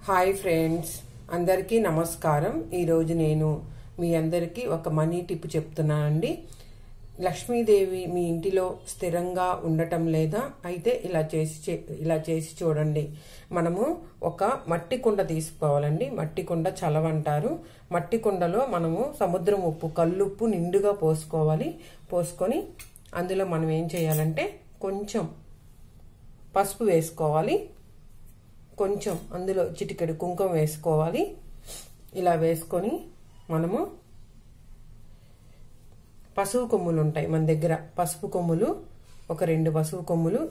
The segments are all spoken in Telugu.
హాయ్ ఫ్రెండ్స్, అందరికీ నమస్కారం. ఈరోజు నేను మీ అందరికీ ఒక మనీ టిప్ చెప్తున్నానండి. లక్ష్మీదేవి మీ ఇంటిలో స్థిరంగా ఉండటం లేదా? అయితే ఇలా చేసి చూడండి. మనము ఒక మట్టి కుండ తీసుకోవాలండి. మట్టి కుండ చలవంటారు. మట్టి కుండలో మనము సముద్రం ఉప్పు, కల్లుప్పు నిండుగా పోసుకోవాలి. పోసుకొని అందులో మనం ఏం చేయాలంటే కొంచెం పసుపు వేసుకోవాలి. కొంచెం అందులో చిటికెడు కుంకుమ వేసుకోవాలి. ఇలా వేసుకొని మనము పసుపు కొమ్ములు ఉంటాయి మన దగ్గర. పసుపు కొమ్ములు ఒక 2 పసుపు కొమ్ములు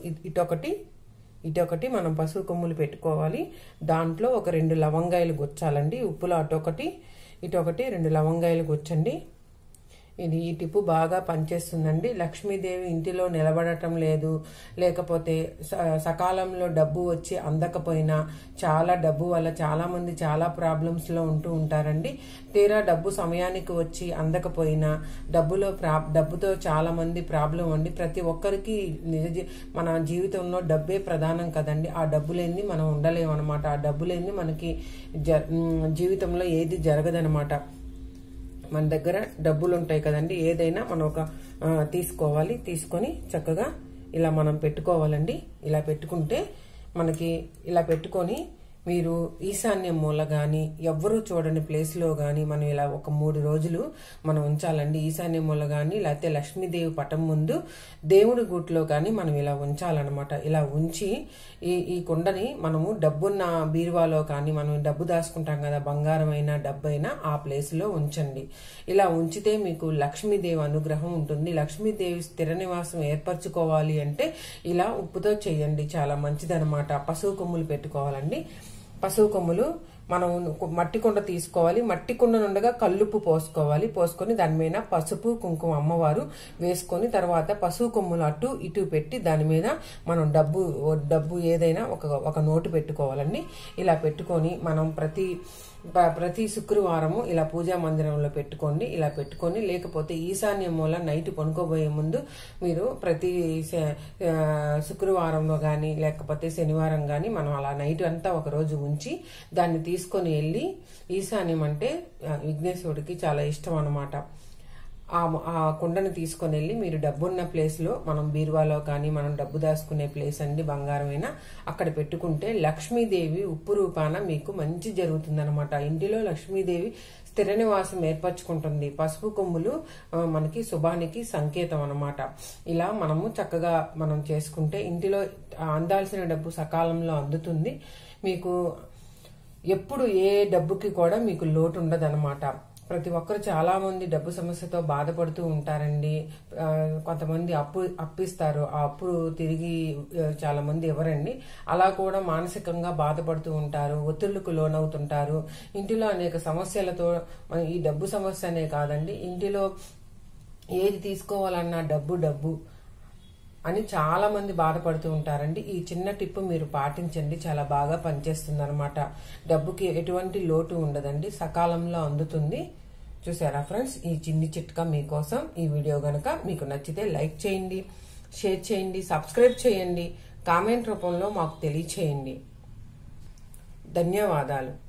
ఇటొకటి మనం పసుపు కొమ్ములు పెట్టుకోవాలి. దాంట్లో ఒక 2 లవంగాయలు గుచ్చాలండి. ఉప్పులో ఇటొకటి 2 లవంగాయలు గుచ్చండి. ఈ టిప్పు బాగా పనిచేస్తుందండి. లక్ష్మీదేవి ఇంటిలో నిలబడటం లేదు, లేకపోతే సకాలంలో డబ్బు వచ్చి అందకపోయినా, చాలా డబ్బు వల్ల చాలా మంది చాలా ప్రాబ్లమ్స్లో ఉంటూ ఉంటారండి. తీరా డబ్బు సమయానికి వచ్చి అందకపోయినా డబ్బుతో చాలా మంది ప్రాబ్లం అండి. ప్రతి ఒక్కరికి మన జీవితంలో డబ్బే ప్రధానం కదండి. ఆ డబ్బు లేని మనం ఉండలేమన్నమాట. ఆ డబ్బు లేని మనకి జీవితంలో ఏది జరగదనమాట. మన దగ్గర డబ్బులు ఉంటాయి కదండి. ఏదైనా మనం తీసుకోవాలి. తీసుకొని చక్కగా ఇలా మనం పెట్టుకోవాలండి. ఇలా పెట్టుకుంటే మనకి ఇలా పెట్టుకొని మీరు ఈశాన్యం మూల గాని, ఎవ్వరూ చూడని ప్లేస్లో గాని మనం ఇలా ఒక 3 రోజులు మనం ఉంచాలండి. ఈశాన్యం మూల గాని, లేకపోతే లక్ష్మీదేవి పటం ముందు దేవుడి గుట్లో గాని మనం ఇలా ఉంచాలన్నమాట. ఇలా ఉంచి ఈ కుండని మనము డబ్బున్న బీరువాలో కానీ, మనం డబ్బు దాచుకుంటాం కదా, బంగారం అయినా డబ్బైనా ఆ ప్లేస్లో ఉంచండి. ఇలా ఉంచితే మీకు లక్ష్మీదేవి అనుగ్రహం ఉంటుంది. లక్ష్మీదేవి స్థిర నివాసం ఏర్పరచుకోవాలి అంటే ఇలా ఉప్పుతో చేయండి, చాలా మంచిదనమాట. పసుపు కొమ్ములు పెట్టుకోవాలండి. పసుపు కొమ్ములు మనం మట్టి కుండ తీసుకోవాలి. మట్టి కుండ నుండగా కల్లుప్పు పోసుకోవాలి. పోసుకొని దాని మీద పసుపు కుంకుమ అమ్మవారు వేసుకొని, తర్వాత పసుపు కొమ్ములు అటు ఇటు పెట్టి దాని మీద మనం డబ్బు ఏదైనా ఒక నోటు పెట్టుకోవాలండి. ఇలా పెట్టుకొని మనం ప్రతి శుక్రవారము ఇలా పూజా మందిరంలో పెట్టుకోండి. ఇలా పెట్టుకొని, లేకపోతే ఈశాన్య మూల నైట్ పనుకోబోయే ముందు మీరు ప్రతి శుక్రవారంలో కానీ, లేకపోతే శనివారం కానీ మనం అలా నైట్ అంతా ఒక రోజు ఉంచి దాన్ని తీసుకొని వెళ్ళి, ఈశాన్యం అంటే విఘ్నేశ్వరుడికి చాలా ఇష్టం అన్నమాట. ఆ కుండను తీసుకొని వెళ్ళి మీరు డబ్బున్న ప్లేస్లో, మనం బీరువాలో కానీ, మనం డబ్బు దాచుకునే ప్లేస్ అండి, బంగారమైనా అక్కడ పెట్టుకుంటే లక్ష్మీదేవి ఉప్పు రూపాన మీకు మంచి జరుగుతుందన్నమాట. ఇంటిలో లక్ష్మీదేవి స్థిర నివాసం ఏర్పరచుకుంటుంది. పసుపు కొమ్ములు మనకి శుభానికి సంకేతం అన్నమాట. ఇలా మనము చక్కగా మనం చేసుకుంటే ఇంటిలో అందాల్సిన డబ్బు సకాలంలో అందుతుంది. మీకు ఎప్పుడు ఏ డబ్బుకి కూడా మీకు లోటు ఉండదన్నమాట. ప్రతి ఒక్కరు చాలా మంది డబ్బు సమస్యతో బాధపడుతూ ఉంటారండి. కొంతమంది అప్పిస్తారు. ఆ అప్పు తిరిగి చాలా మంది ఇవ్వరండి. అలా కూడా మానసికంగా బాధపడుతూ ఉంటారు, ఒత్తిళ్లకు లోనవుతుంటారు. ఇంటిలో అనేక సమస్యలతో, ఈ డబ్బు సమస్య అనే కాదండి, ఇంటిలో ఏది తీసుకోవాలన్నా డబ్బు అని చాలా మంది బాధపడుతూ ఉంటారండి. ఈ చిన్న టిప్ మీరు పాటించండి, చాలా బాగా పనిచేస్తుంది అనమాట. డబ్బుకి ఎటువంటి లోటు ఉండదండి, సకాలంలో అందుతుంది. చూసారా ఫ్రెండ్స్, ఈ చిన్ని చిట్కా మీకోసం. ఈ వీడియో గనక మీకు నచ్చితే లైక్ చేయండి, షేర్ చేయండి, సబ్స్క్రైబ్ చేయండి, కామెంట్ రూపంలో మాకు తెలియచేయండి. ధన్యవాదాలు.